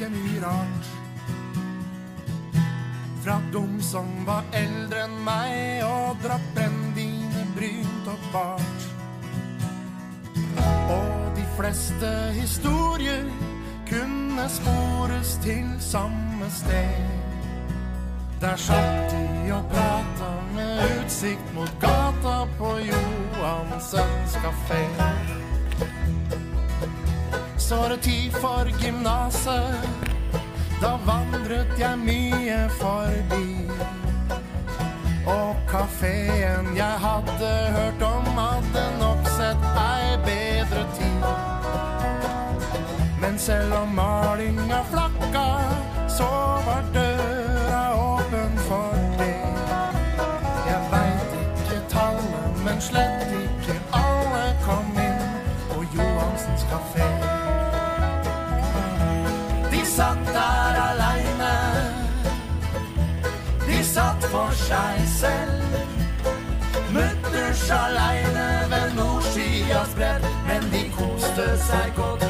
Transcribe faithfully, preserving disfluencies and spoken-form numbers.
like mye rart. Fra dom som var eldre enn meg og dratt brennvine brynt og bart. Og de fleste historier kunne spores til samme sted. Der satt de og pratet med utsikt mot gata på Johansens kafé. Så var det tid for gymnaset, da vandret jeg mye forbi. Og kaféen jeg hadde hørt om hadde nok sett ei bedre tid. Men selv om malinga flakka, så var døra åpen for det. Jeg vet ikke tallet, men slett ikke alle kom inn på Johansens kafé. De satt der alene, de satt for seg selv. Mutters alene ved Nordsidas bredd, men de koste seg godt.